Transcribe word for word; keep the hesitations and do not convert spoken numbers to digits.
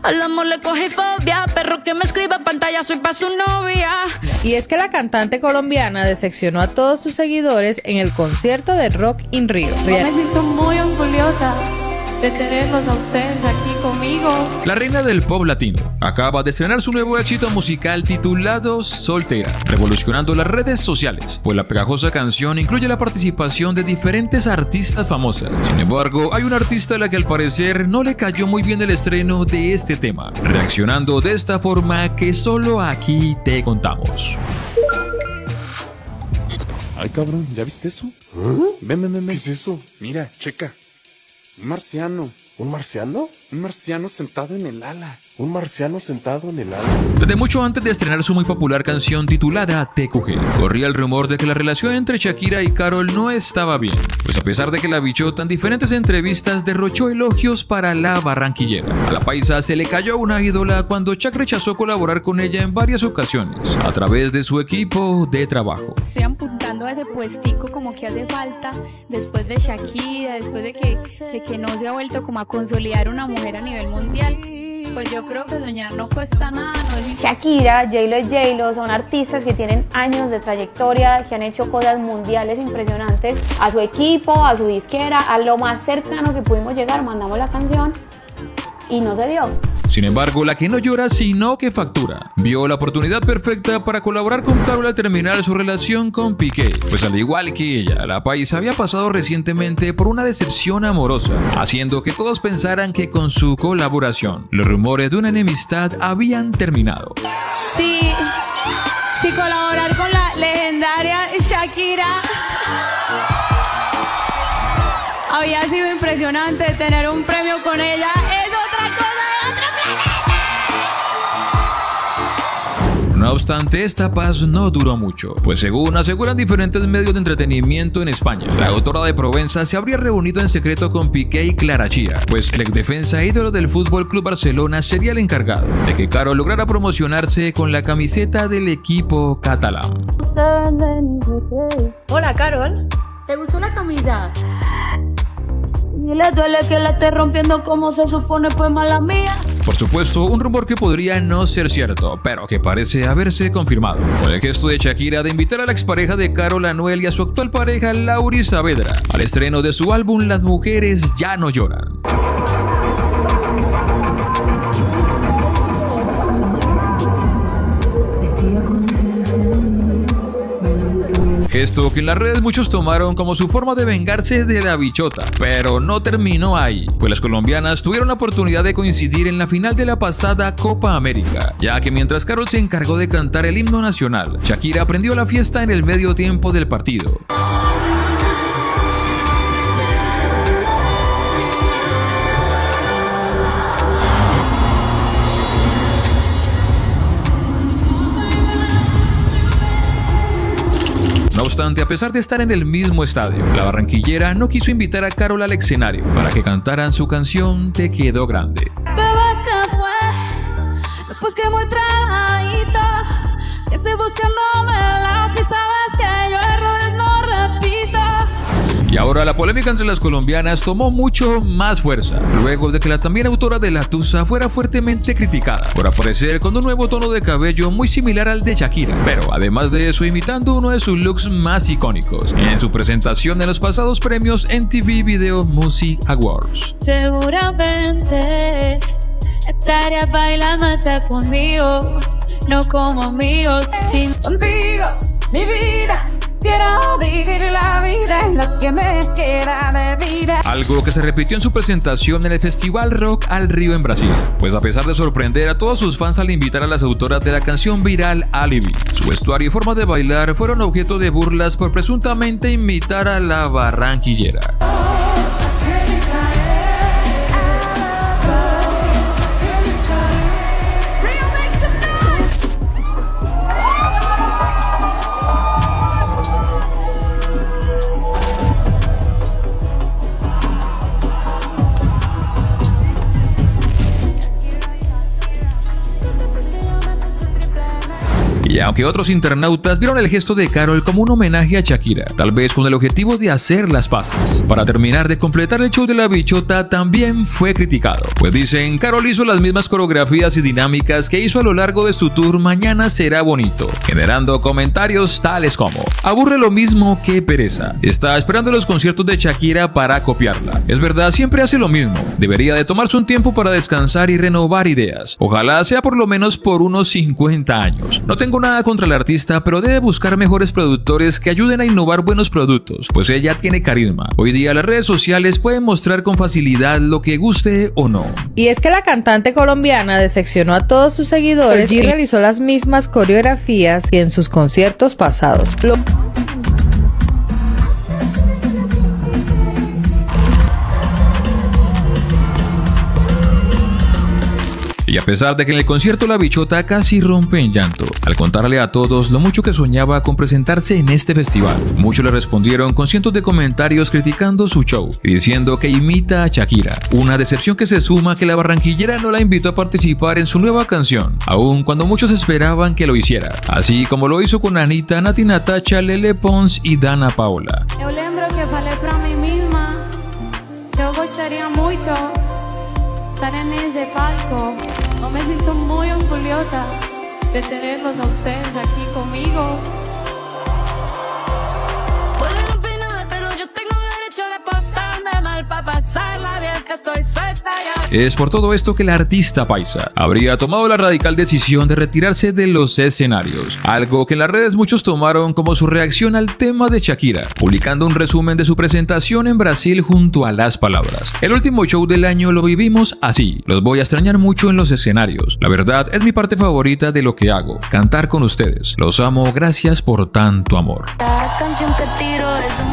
Al amor le cogí fobia, perro que me escribe pantalla, soy pa' su novia. Y es que la cantante colombiana decepcionó a todos sus seguidores en el concierto de Rock in Rio. Yo me siento muy orgullosa de tenerlos a ustedes aquí conmigo. La reina del pop latino acaba de estrenar su nuevo éxito musical titulado Soltera, revolucionando las redes sociales, pues la pegajosa canción incluye la participación de diferentes artistas famosas. Sin embargo, hay una artista a la que al parecer no le cayó muy bien el estreno de este tema, reaccionando de esta forma que solo aquí te contamos. Ay, cabrón, ¿ya viste eso? ¿Eh? Ven, ven, ven, ven. ¿Qué es eso? Mira, checa. Un marciano. ¿Un marciano? Un marciano sentado en el ala. Un marciano sentado en el ala. Desde mucho antes de estrenar su muy popular canción titulada T Q G, corría el rumor de que la relación entre Shakira y Karol no estaba bien, pues a pesar de que la bichota en diferentes entrevistas derrochó elogios para la barranquillera, a la paisa se le cayó una ídola cuando Shak rechazó colaborar con ella en varias ocasiones a través de su equipo de trabajo. Estoy apuntando a ese puestico como que hace falta después de Shakira, después de que, de que no se ha vuelto como a consolidar una mujer a nivel mundial. Pues yo creo que soñar no cuesta nada, ¿no? Shakira, J-Lo y J-Lo son artistas que tienen años de trayectoria, que han hecho cosas mundiales impresionantes. A su equipo, a su disquera, a lo más cercano que pudimos llegar, mandamos la canción y no se dio. Sin embargo, la que no llora sino que factura vio la oportunidad perfecta para colaborar con Karol al terminar su relación con Piqué, pues al igual que ella, la paisa había pasado recientemente por una decepción amorosa, haciendo que todos pensaran que con su colaboración los rumores de una enemistad habían terminado. Sí, sí, colaborar con la legendaria Shakira había sido impresionante. Tener un premio con ella es otra cosa. No obstante, esta paz no duró mucho, pues según aseguran diferentes medios de entretenimiento en España, la autora de Provenza se habría reunido en secreto con Piqué y Clara Chía, pues el exdefensa ídolo del Fútbol Club Barcelona sería el encargado de que Karol lograra promocionarse con la camiseta del equipo catalán. Hola, Karol. ¿Te gustó la camisa? Y le duele que la esté rompiendo como se supone, pues mala mía. Por supuesto, un rumor que podría no ser cierto, pero que parece haberse confirmado, con el gesto de Shakira de invitar a la expareja de Karol, Anuel, y a su actual pareja Laury Saavedra al estreno de su álbum Las Mujeres Ya No Lloran. Gesto que en las redes muchos tomaron como su forma de vengarse de la bichota, pero no terminó ahí, pues las colombianas tuvieron la oportunidad de coincidir en la final de la pasada Copa América, ya que mientras Karol se encargó de cantar el himno nacional, Shakira prendió la fiesta en el medio tiempo del partido. No obstante, a pesar de estar en el mismo estadio, la barranquillera no quiso invitar a Karol al escenario para que cantaran su canción Te Quedó Grande. Bebé, ¿qué fue? Pues que muy tragadita, que estoy buscándomela, si sabes que yo errores no repito. Y ahora la polémica entre las colombianas tomó mucho más fuerza, luego de que la también autora de La Tusa fuera fuertemente criticada por aparecer con un nuevo tono de cabello muy similar al de Shakira, pero además de eso imitando uno de sus looks más icónicos en su presentación en los pasados premios M T V Video Music Awards. Seguramente estarías bailando hasta conmigo, no como amigos, sin contigo, mi vida. Quiero vivir la vida, es lo que me queda de vida. Algo que se repitió en su presentación en el Festival Rock al Río en Brasil, pues a pesar de sorprender a todos sus fans al invitar a las autoras de la canción viral Alibi, su vestuario y forma de bailar fueron objeto de burlas por presuntamente imitar a la barranquillera. Y aunque otros internautas vieron el gesto de Karol como un homenaje a Shakira, tal vez con el objetivo de hacer las paces, para terminar de completar el show de la bichota también fue criticado. Pues dicen, Karol hizo las mismas coreografías y dinámicas que hizo a lo largo de su tour Mañana será bonito, generando comentarios tales como: aburre lo mismo que pereza, está esperando los conciertos de Shakira para copiarla. Es verdad, siempre hace lo mismo, debería de tomarse un tiempo para descansar y renovar ideas. Ojalá sea por lo menos por unos cincuenta años. No tengo nada contra el artista, pero debe buscar mejores productores que ayuden a innovar buenos productos, pues ella tiene carisma. Hoy día las redes sociales pueden mostrar con facilidad lo que guste o no. Y es que la cantante colombiana decepcionó a todos sus seguidores y realizó las mismas coreografías que en sus conciertos pasados. Lo Y a pesar de que en el concierto la bichota casi rompe en llanto al contarle a todos lo mucho que soñaba con presentarse en este festival, muchos le respondieron con cientos de comentarios criticando su show y diciendo que imita a Shakira. Una decepción que se suma a que la barranquillera no la invitó a participar en su nueva canción, aun cuando muchos esperaban que lo hiciera, así como lo hizo con Anitta, Nati Natasha, Lele Pons y Dana Paola. Eu lembro que falei pra mim mesma que eu gostaria muito estar nesse palco. Eu me sinto muy orgullosa de tenerlos a ustedes aquí conmigo. Pueden opinar, pero yo tengo derecho de portarme mal para pasarla bien, que estoy suelta ya. Es por todo esto que la artista paisa habría tomado la radical decisión de retirarse de los escenarios, algo que en las redes muchos tomaron como su reacción al tema de Shakira, publicando un resumen de su presentación en Brasil junto a las palabras: el último show del año lo vivimos así, los voy a extrañar mucho en los escenarios, la verdad es mi parte favorita de lo que hago, cantar con ustedes, los amo, gracias por tanto amor. La canción que tiro es un